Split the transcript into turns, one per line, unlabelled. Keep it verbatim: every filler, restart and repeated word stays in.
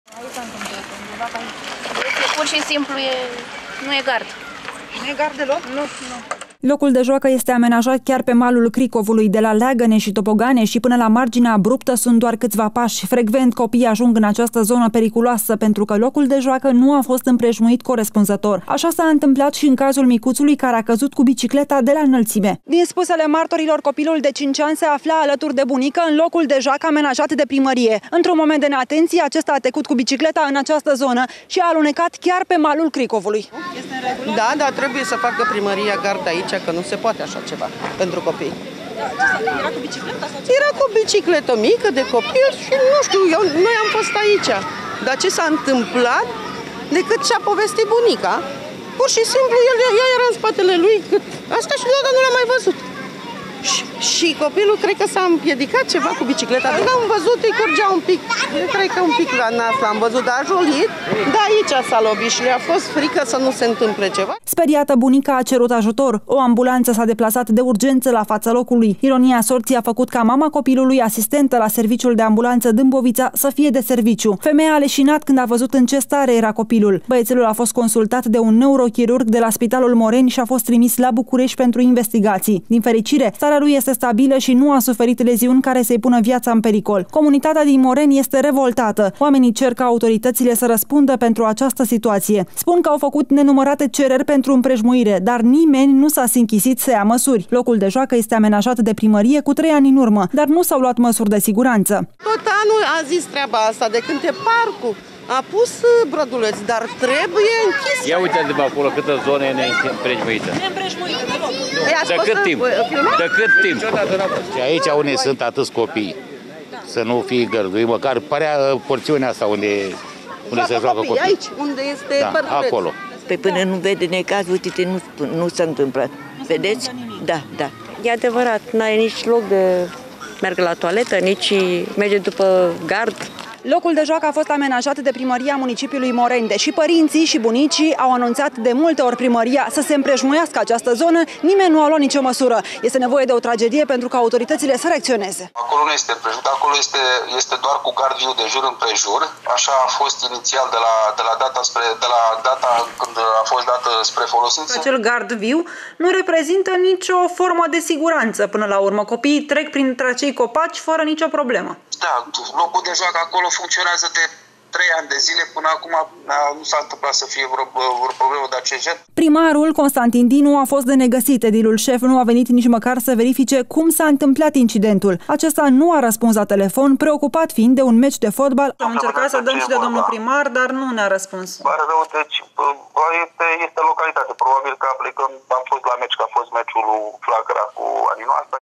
Aici s-a întâmplat, undeva pe aici. Pur și simplu e... nu e gard.
Nu e gard deloc?
Nu, nu.
Locul de joacă este amenajat chiar pe malul Cricovului, de la leagăne și tobogane și până la marginea abruptă sunt doar câțiva pași. Frecvent copiii ajung în această zonă periculoasă pentru că locul de joacă nu a fost împrejmuit corespunzător. Așa s-a întâmplat și în cazul micuțului care a căzut cu bicicleta de la înălțime. Din spusele martorilor, copilul de cinci ani se afla alături de bunică în locul de joacă amenajat de primărie. Într-un moment de neatenție, acesta a trecut cu bicicleta în această zonă și a alunecat chiar pe malul Cricovului.
Este în regulă?
Da, dar trebuie să facă primăria gard aici, că nu se poate așa ceva pentru copii.
Da, era cu bicicleta sau ce?
Era cu o bicicletă mică de copil și nu știu, eu, noi am fost aici. Dar ce s-a întâmplat, decât și-a povestit bunica, pur și simplu el, ea era în spatele lui, cât, asta și deodată nu l-am mai văzut. Și, și copilul cred că s-a împiedicat ceva cu bicicleta. Când am văzut, îi curgea un pic, cred că un pic la nas l-am văzut, dar a jolit, dar aici s-a lovit și le-a fost frică să nu se întâmple ceva.
Speriată, bunica a cerut ajutor. O ambulanță s-a deplasat de urgență la fața locului. Ironia sorții a făcut ca mama copilului, asistentă la serviciul de ambulanță Dâmbovița, să fie de serviciu. Femeia a leșinat când a văzut în ce stare era copilul. Băiețelul a fost consultat de un neurochirurg de la Spitalul Moreni și a fost trimis la București pentru investigații. Din fericire, starea lui este stabilă și nu a suferit leziuni care să-i pună viața în pericol. Comunitatea din Moreni este revoltată. Oamenii cer ca autoritățile să răspundă pentru această situație. Spun că au făcut nenumărate cereri pentru împrejmuire, dar nimeni nu s-a sinchisit să ia măsuri. Locul de joacă este amenajat de primărie cu trei ani în urmă, dar nu s-au luat măsuri de siguranță.
Tot anul a zis treaba asta, de când e parcul. A pus brăduleți, dar trebuie închis.
Ia uite-te acolo câtă zone e neîmprejmuită.
Neîmprejmuită, deloc.
De cât timp? De cât timp? Și aici unde sunt atâți copii, să nu fie gărduit, măcar părea porțiunea asta unde, unde se joacă copiii.
Aici, unde este
da,
brăduleț.
acolo.
Pe până nu vede necaz, uite-te, nu, nu se întâmplă. Vedeți? Da, da.
E adevărat, n-ai nici loc de merg la toaletă, nici merge după gard.
Locul de joacă a fost amenajat de primăria municipiului Moreni, deși părinții și bunicii au anunțat de multe ori primăria să se împrejmuiască această zonă, nimeni nu a luat nicio măsură. Este nevoie de o tragedie pentru ca autoritățile să reacționeze.
Acolo nu este împrejmuit, acolo este, este doar cu gard viu de jur împrejur. Așa a fost inițial de la, de la, data, spre, de la data când a fost dată spre folosință.
Acel gard viu nu reprezintă nicio formă de siguranță. Până la urmă, copiii trec printre acei copaci fără nicio problemă.
Da, locul de joacă acolo funcționează de trei ani de zile, până acum nu s-a întâmplat să fie vreo, vreo problemă de acest gen.
Primarul Constantin Dinu a fost de negăsit. Edilul șef nu a venit nici măcar să verifice cum s-a întâmplat incidentul. Acesta nu a răspuns la telefon, preocupat fiind de un meci de fotbal. Am încercat să dăm și de domnul primar, dar nu ne-a răspuns.
Pare rău, deci este, este localitate. Probabil că aplicăm, am fost la meci, că a fost meciul lui Flacăra cu Aninoasa.